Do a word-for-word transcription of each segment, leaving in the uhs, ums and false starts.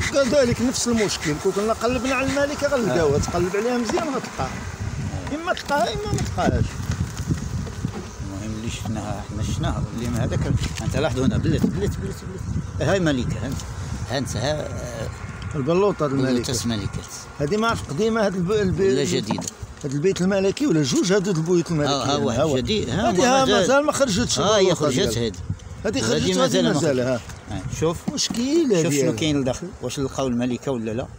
كذلك نفس المشكل، كون كنا قلبنا على الملكه غنلقاوها، تقلب عليها مزيان غتلقاها، اما تلقاها اما ما تلقاهاش. المهم اللي شفناها حنا شفناها اللي ما هذاك انت لاحظ هنا بلات بلات بلات بلات هاي ملكه هانت هانت ها البلوطه الملكه بلوطه ملكات هذه ما عرف قديمه هذا البيت ولا جديده هذا البيت الملكي ولا جوج هذو البيوت الملكيه. ها واحد جديد هذه مازال ما خرجتش. ها هي خرجت هذه هذه خرجت هذه مازال. ها شوف مشكل هذه. شوف شنو كاين لداخل، واش لقاو الملكه ولا لا؟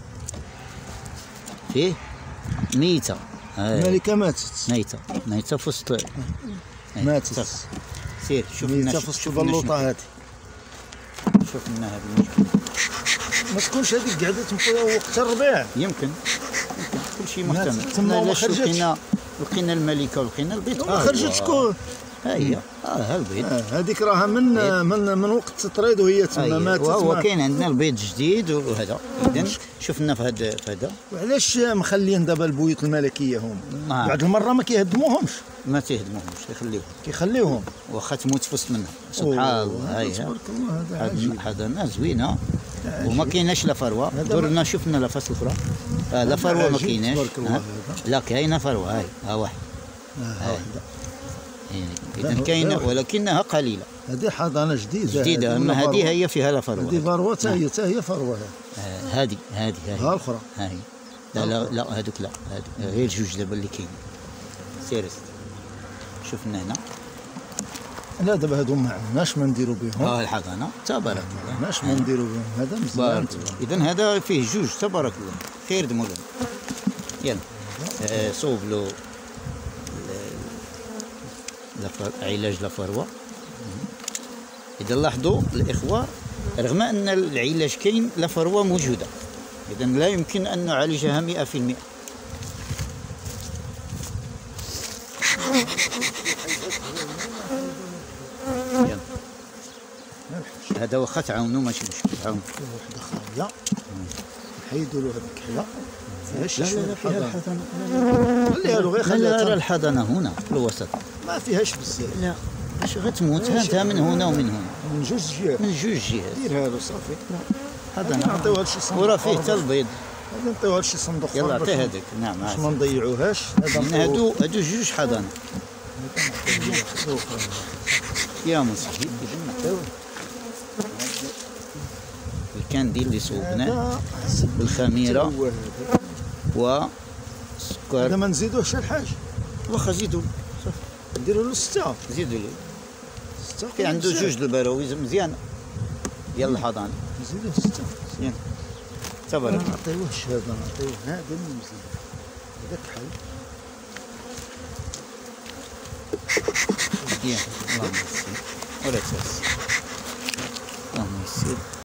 فيه ميته الملكه ماتت ميته ميته في وسط ماتت. سير شوف ميته في وسط البلوطه هذه. شوف لنا هذا المشكل. ما تكونش هذيك قعدت وقت الربيع. يمكن يمكن كلشي محتمل. تما ما خرجتش. لقينا لقينا الملكه ولقينا البيض. ما خرجت شكون؟ ها هي اه ها البيض. هذيك راها من من من وقت التطريد وهي تما ماتت. وهو كاين عندنا البيض جديد وهذا. اذا شفنا في هذا في هذا. وعلاش مخلين دابا البيوت الملكيه هما؟ بعد المره ما كيهدموهمش. ما تيهدموهمش كيخليوهم. كيخليوهم واخا تموت في وسط منها. سبحان الله. هاي تبارك الله. هذا حضانه زوينه وما كايناش لا فروه. درنا شفنا لا فاس الاخرى. آه لا فروه ما كايناش. لا كاينه فروه. هاي ها واحد. ها واحده. اذا كاينه ولكنها قليله. هذه حضانه جديده. جديده اما هذه هي فيها لا فروه. هذه فروه حتى هي حتى هي فروه. هذه هذه هذه ها الاخرى. هاي لا لا لا هذوك لا غير جوج دابا اللي كاينين. سير شفنا هنا. لا دابا هادو ما عندناش ما نديرو بهم. ها الحضانه تبارك الله. ما عندناش ما نديرو بهم. هذا مزيان. اذا هذا فيه جوج تبارك الله. خير دمو لنا. يلا آه صوب له علاج لا فروه. اذا لاحظوا الاخوه رغم ان العلاج كاين لا فروه موجوده، اذا لا يمكن ان نعالجها مئة في المئة. هذا واخا تعاونوا ماشي مشكل. تعاونوا. وحده خاويه نحيدوا له هذيك الحلا. فيهاش. لا لا فيها الحضانه. خليها له غير خليها. لا الحضانه هنا في الوسط. ما فيهاش بزاف. لا باش غتموت هانتها من هنا ومن هنا. من جوج جهات. من جوج جهات. ديرها له صافي. حضانه نعطيوها لشي صندوق. وراه فيه حتى البيض. هذا نعطيوها لشي صندوق. يلا عطيه هذاك. نعم باش ما نضيعوهاش. هادو هادو جوج حضانه. يا مسكين اذا نعطيوه الكانديل اللي صوبناه بالخميره والسكر. هذا ما نزيدوهش الحاج. واخا زيدوا نديروا له سته. زيدوا له سته. كاين عنده جوج د البراويز مزيانه ديال الحضانه. نزيدوه سته مزيان تبارك. ما نعطيوهش هذا نعطيوه هذا مزيان. هذاك حل مزيان. اللهم يسر ولا تنسى. اللهم يسر.